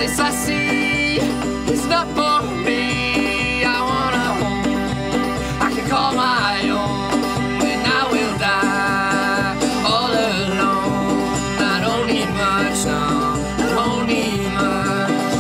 place I see is not for me. I want a home I can call my own, and I will die all alone. I don't need much, no, I don't need much.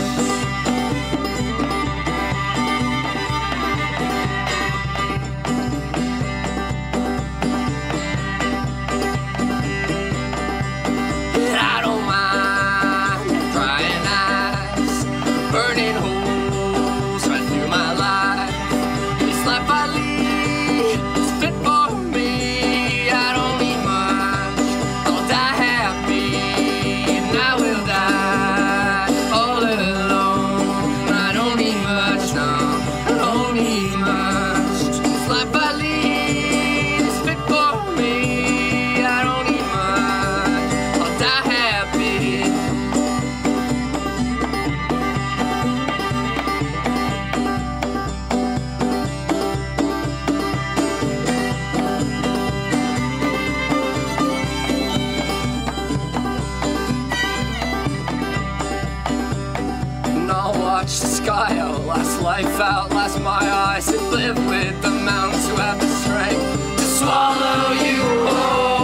I don't mind crying eyes, burning holes right through my life. This life I lead is fit for me. I don't need much, I'll die happy, and I will die all alone. I don't need much, no, I don't need much. This life I lead is fit for me. I don't need much, I'll die happy. And I'll watch the sky outlast life, outlast my eyes, and live with the mountains who have the strength to swallow you whole.